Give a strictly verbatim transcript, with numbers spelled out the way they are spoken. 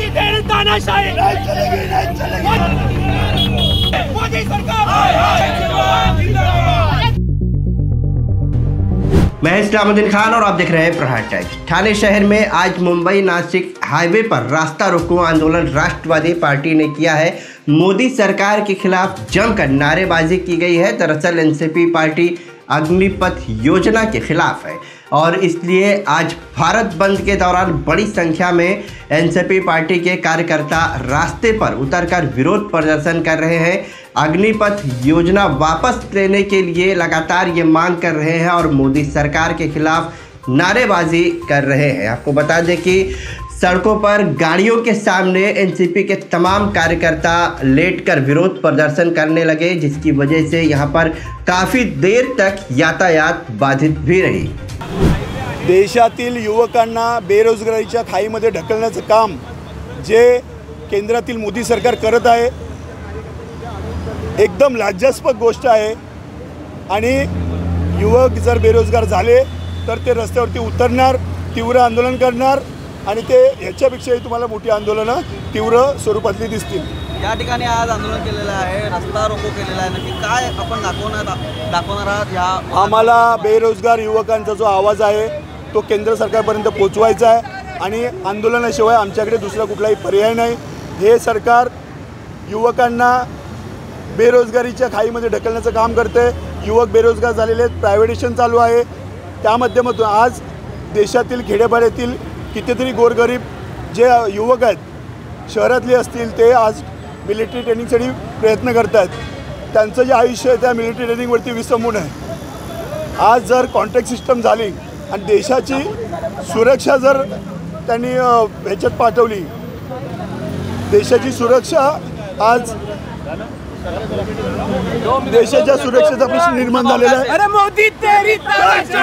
मोदी तेरी तानाशाही नहीं चलेगी, नहीं चलेगी। मोदी सरकार जिंदाबाद। मैं इस्लामुद्दीन खान और आप देख रहे हैं प्रहार टाइम्स। ठाणे शहर में आज मुंबई नासिक हाईवे पर रास्ता रोको आंदोलन राष्ट्रवादी पार्टी ने किया है। मोदी सरकार के खिलाफ जमकर नारेबाजी की गई है। दरअसल एनसीपी पार्टी अग्निपथ योजना के खिलाफ है और इसलिए आज भारत बंद के दौरान बड़ी संख्या में एनसीपी पार्टी के कार्यकर्ता रास्ते पर उतरकर विरोध प्रदर्शन कर रहे हैं। अग्निपथ योजना वापस लेने के लिए लगातार ये मांग कर रहे हैं और मोदी सरकार के खिलाफ नारेबाजी कर रहे हैं। आपको बता दें कि सड़कों पर गाड़ियों के सामने एनसीपी के तमाम कार्यकर्ता लेटकर विरोध प्रदर्शन करने लगे, जिसकी वजह से यहां पर काफ़ी देर तक यातायात बाधित भी रही। देशातील युवकांना बेरोजगारीच्या खाईमध्ये ढकलण्याचं काम जे केंद्रातील मोदी सरकार करत आहे एकदम लज्जास्पद गोष्ट आहे आणि युवक जर बेरोजगार झाले तर ते रस्त्यावरती उतरणार, तीव्र आंदोलन करणार आणि ते ह्याच्यापेक्षाही तुम्हाला मोठी आंदोलनं तीव्र स्वरूपातली दिसतील। या ठिकाणी आज आंदोलन केलेलं आहे, रस्ता रोको केलेला आहे, नक्की काय आपण दाखवणार दाखवणार आहात? या आम्हाला बेरोजगार युवकांचा जो आवाज आहे तो केंद्र सरकारपर्यंत पोहोचवायचा आहे आणि आंदोलनाशिवाय आमच्याकडे दुसरा कुठलाही पर्याय नाही। हे सरकार युवकांना बेरोजगारीच्या खाईमध्ये ढकलण्याचं काम करते। युवक बेरोजगार झालेले आहेत, प्रायव्हेटेशन चालू आहे। त्या माध्यमातून आज देशातील खेडेपाड्यातील कितीतरी गोरगरीब जे युवक आहेत शहरातले असतील ते आज मिलिटरी ट्रेनिंगसाठी प्रयत्न करतात। त्यांचं जे आयुष्य आहे त्या मिलिटरी ट्रेनिंगवरती विसंबून आहे। आज जर कॉन्ट्रॅक्ट सिस्टम झाली आणि देशाची सुरक्षा जर त्यांनी ह्याच्यात पाठवली, देशाची सुरक्षा आज देशाच्या सुरक्षेचा प्रश्न निर्माण झालेला आहे। अरे मोदी तेरी तानाशाही